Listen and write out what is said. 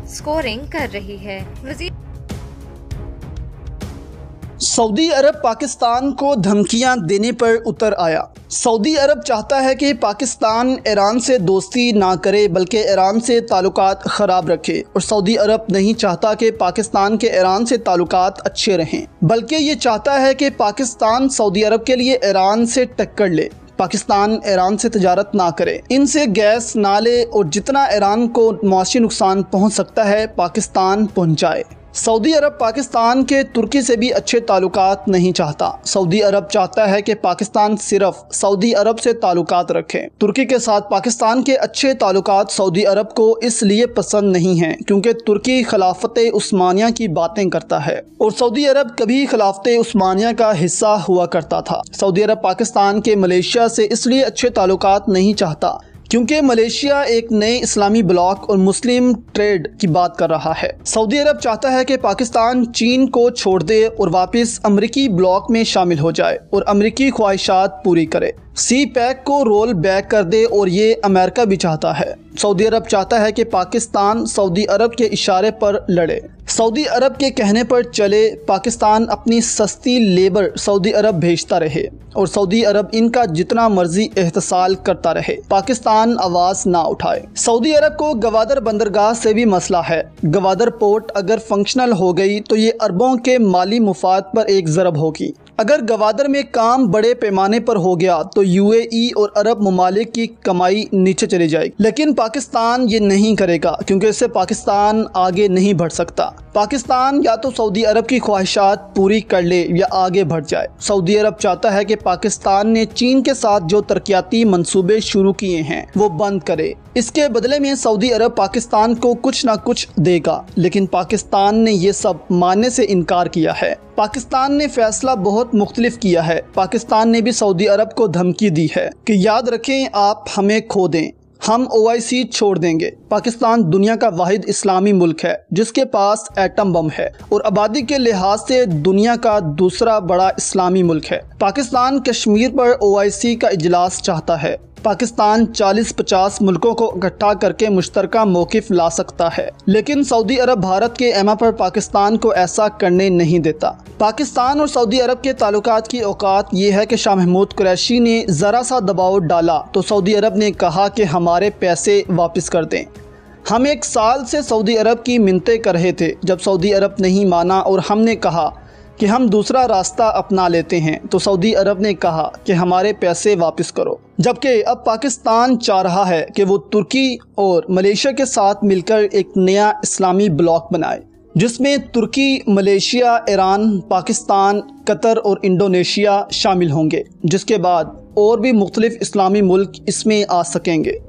Scoring कर रही है। सऊदी अरब पाकिस्तान को धमकियां देने पर उतर आया। सऊदी अरब चाहता है कि पाकिस्तान ईरान से दोस्ती ना करे बल्कि ईरान से ताल्लुकात ख़राब रखे, और सऊदी अरब नहीं चाहता कि पाकिस्तान के ईरान से ताल्लुकात अच्छे रहें, बल्कि ये चाहता है कि पाकिस्तान सऊदी अरब के लिए ईरान से टक्कर ले। पाकिस्तान ईरान से तजारत ना करे, इनसे गैस ना ले, और जितना ईरान को मुआशी नुकसान पहुँच सकता है पाकिस्तान पहुँचाए। सऊदी अरब पाकिस्तान के तुर्की से भी अच्छे ताल्लुकात नहीं चाहता। सऊदी अरब चाहता है कि पाकिस्तान सिर्फ सऊदी अरब से ताल्लुकात रखे। तुर्की के साथ पाकिस्तान के अच्छे ताल्लुकात सऊदी अरब को इसलिए पसंद नहीं हैं क्योंकि तुर्की खिलाफत उस्मानिया की बातें करता है, और सऊदी अरब कभी खिलाफत उस्मानिया का हिस्सा हुआ करता था। सऊदी अरब पाकिस्तान के मलेशिया से इसलिए अच्छे ताल्लुकात नहीं चाहता क्योंकि मलेशिया एक नए इस्लामी ब्लॉक और मुस्लिम ट्रेड की बात कर रहा है। सऊदी अरब चाहता है कि पाकिस्तान चीन को छोड़ दे और वापस अमरीकी ब्लॉक में शामिल हो जाए और अमरीकी ख्वाहिशात पूरी करे। सी पैक को रोल बैक कर दे, और ये अमेरिका भी चाहता है। सऊदी अरब चाहता है कि पाकिस्तान सऊदी अरब के इशारे पर लड़े, सऊदी अरब के कहने पर चले, पाकिस्तान अपनी सस्ती लेबर सऊदी अरब भेजता रहे और सऊदी अरब इनका जितना मर्जी एहतसाल करता रहे, पाकिस्तान आवाज़ ना उठाए। सऊदी अरब को गवादर बंदरगाह से भी मसला है। गवादर पोर्ट अगर फंक्शनल हो गई तो ये अरबों के माली मुफाद पर एक ज़रब होगी। अगर गवादर में काम बड़े पैमाने पर हो गया तो यूएई और अरब ममालिक की कमाई नीचे चली जाएगी, लेकिन पाकिस्तान ये नहीं करेगा क्योंकि इससे पाकिस्तान आगे नहीं बढ़ सकता। पाकिस्तान या तो सऊदी अरब की ख्वाहिशात पूरी कर ले या आगे बढ़ जाए। सऊदी अरब चाहता है कि पाकिस्तान ने चीन के साथ जो तरक्याती मंसूबे शुरू किए हैं वो बंद करे। इसके बदले में सऊदी अरब पाकिस्तान को कुछ ना कुछ देगा, लेकिन पाकिस्तान ने ये सब मानने से इनकार किया है। पाकिस्तान ने फैसला बहुत मुख्तलिफ किया है। पाकिस्तान ने भी सऊदी अरब को धमकी दी है कि याद रखें, आप हमें खो दें, हम OIC छोड़ देंगे। पाकिस्तान दुनिया का वाहिद इस्लामी मुल्क है जिसके पास एटम बम है और आबादी के लिहाज से दुनिया का दूसरा बड़ा इस्लामी मुल्क है। पाकिस्तान कश्मीर पर OIC का इजलास चाहता है। पाकिस्तान 40-50 मुल्कों को इकट्ठा करके मुश्तरका मौक़िफ़ ला सकता है, लेकिन सऊदी अरब भारत के एमा पर पाकिस्तान को ऐसा करने नहीं देता। पाकिस्तान और सऊदी अरब के ताल्लुकात की औकात ये है कि शाह महमूद कुरैशी ने ज़रा सा दबाव डाला तो सऊदी अरब ने कहा कि हमारे पैसे वापस कर दें। हम 1 साल से सऊदी अरब की मिन्नतें कर रहे थे। जब सऊदी अरब नहीं माना और हमने कहा कि हम दूसरा रास्ता अपना लेते हैं तो सऊदी अरब ने कहा कि हमारे पैसे वापस करो। जबकि अब पाकिस्तान चाह रहा है कि वो तुर्की और मलेशिया के साथ मिलकर एक नया इस्लामी ब्लॉक बनाए जिसमें तुर्की, मलेशिया, ईरान, पाकिस्तान, कतर और इंडोनेशिया शामिल होंगे, जिसके बाद और भी मुख्तलिफ इस्लामी मुल्क इसमें आ सकेंगे।